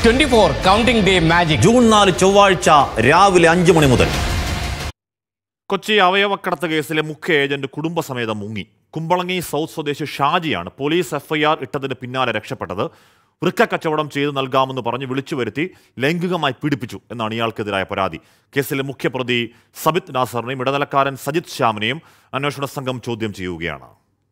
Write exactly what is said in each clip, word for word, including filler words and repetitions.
twenty-four Counting Day Magic. June നാല് ചൊവ്വാഴ്ച രാവിലെ അഞ്ചു മണി മുതൽ. കൊച്ചി അവയവക്കടത്ത് കേസിലെ മുഖ്യ ഏജന്റ് കുടുംബസമേതം മുങ്ങി. കുമ്പളങ്ങി സൗത്ത് സ്വദേശി ഷാജിയാണ് പോലീസ് എഫ്ഐആർ ഇട്ടതിന് പിന്നാലെ രക്ഷപ്പെട്ടത്. വൃക്ക കച്ചവടം ചെയ്ത് നൽകാമെന്ന് പറഞ്ഞ് വിളിച്ചു വരുത്തി ലൈംഗികമായി പീഡിപ്പിച്ചു എന്നാണ് ഇയാൾക്കെതിരായ പരാതി. കേസിലെ മുഖ്യപ്രതി സബിത് നാസറിനെയും ഇടനിലക്കാരൻ സജിത് ശ്യാമിനെയും അന്വേഷണ സംഘം ചോദ്യം ചെയ്യുകയാണ്.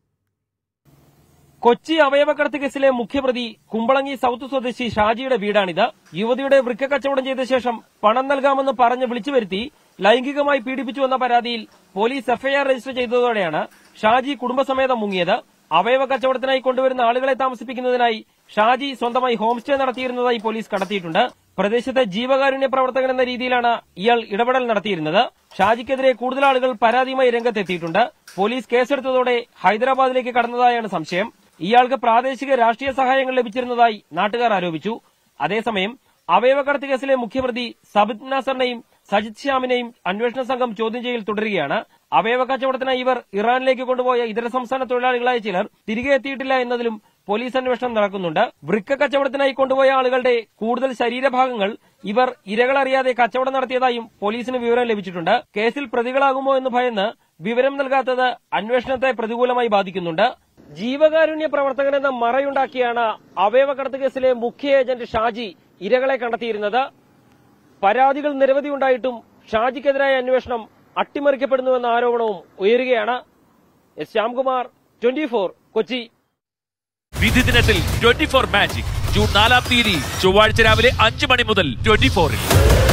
കൊച്ചി അവയവക്കടത്ത് കേസിലെ മുഖ്യപ്രതി കുമ്പളങ്ങി സൗത്ത് സ്വദേശി ഷാജിയുടെ വീടാണിത്. യുവതിയുടെ വൃക്ക കച്ചവടം ചെയ്ത ശേഷം പണം നൽകാമെന്ന് പറഞ്ഞ് വിളിച്ചു വരുത്തി ലൈംഗികമായി പീഡിപ്പിച്ചു എന്ന പരാതിയിൽ പോലീസ് എഫ്ഐആർ രജിസ്റ്റർ ചെയ്തതോടെയാണ് ഷാജി കുടുംബസമേതം മുങ്ങിയത്. അവയവ കച്ചവടത്തിനായി കൊണ്ടുവരുന്ന ആളുകളെ താമസിപ്പിക്കുന്നതിനായി ഷാജി സ്വന്തമായി ഹോം സ്റ്റേ നടത്തിയിരുന്നതായി പോലീസ് കണ്ടെത്തിയിട്ടുണ്ട്. പ്രദേശത്തെ ജീവകാരുണ്യ പ്രവർത്തകൻ എന്ന രീതിയിലാണ് ഇയാൾ ഇടപെടൽ നടത്തിയിരുന്നത്. ഷാജിക്കെതിരെ കൂടുതൽ ആളുകൾ പരാതിയുമായി രംഗത്തെത്തിയിട്ടുണ്ട്. പോലീസ് കേസെടുത്തതോടെ ഹൈദരാബാദിലേക്ക് കടന്നതായാണ് സംശയം. ഇയാൾക്ക് പ്രാദേശിക രാഷ്ട്രീയ സഹായങ്ങൾ ലഭിച്ചിരുന്നതായി നാട്ടുകാർ ആരോപിച്ചു. അതേസമയം അവയവക്കടത്ത് കേസിലെ മുഖ്യപ്രതി സബിത് നാസറിനെയും സജിത് ശ്യാമിനെയും അന്വേഷണ സംഘം ചോദ്യം ചെയ്യൽ തുടരുകയാണ്. അവയവ കച്ചവടത്തിനായി ഇവർ ഇറാനിലേക്ക് കൊണ്ടുപോയ ഇതര സംസ്ഥാന തൊഴിലാളികളായ ചിലർ തിരികെ എത്തിയിട്ടില്ല എന്നതിലും പോലീസ് അന്വേഷണം നടക്കുന്നുണ്ട്. വൃക്ക കച്ചവടത്തിനായി കൊണ്ടുപോയ ആളുകളുടെ കൂടുതൽ ശരീരഭാഗങ്ങൾ ഇവർ ഇരകളറിയാതെ കച്ചവടം നടത്തിയതായും പോലീസിന് വിവരം ലഭിച്ചിട്ടുണ്ട്. കേസിൽ പ്രതികളാകുമോ എന്ന് ഭയന്ന് വിവരം നൽകാത്തത് അന്വേഷണത്തെ പ്രതികൂലമായി ബാധിക്കുന്നുണ്ട്. ജീവകാരുണ്യ പ്രവർത്തകനെന്ന മറയുണ്ടാക്കിയാണ് അവയവക്കടത്ത് കേസിലെ മുഖ്യ ഏജന്റ് ഷാജി ഇരകളെ കണ്ടെത്തിയിരുന്നത്. പരാതികൾ നിരവധി ഉണ്ടായിട്ടും ഷാജിക്കെതിരായ അന്വേഷണം അട്ടിമറിക്കപ്പെടുന്നുവെന്ന ആരോപണവും ഉയരുകയാണ്. S Shyamkumar, twenty four, Kochi. വിധി ദിനത്തിൽ ട്വന്റി ഫോർ മാജിക് ജൂൺ നാലാം തീയതി ചൊവ്വാഴ്ച രാവിലെ അഞ്ചു മണി മുതൽ ട്വന്റി ഫോറിൽ.